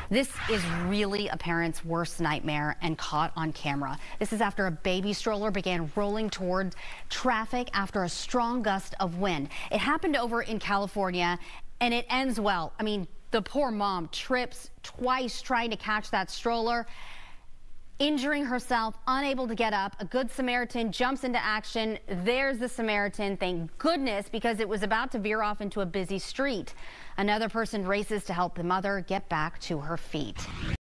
This is really a parent's worst nightmare and caught on camera. This is after a baby stroller began rolling toward traffic after a strong gust of wind. It happened over in California and it ends well. I mean, the poor mom trips twice trying to catch that stroller, injuring herself, unable to get up. A Good Samaritan jumps into action. There's the Samaritan, thank goodness, because it was about to veer off into a busy street. Another person races to help the mother get back to her feet.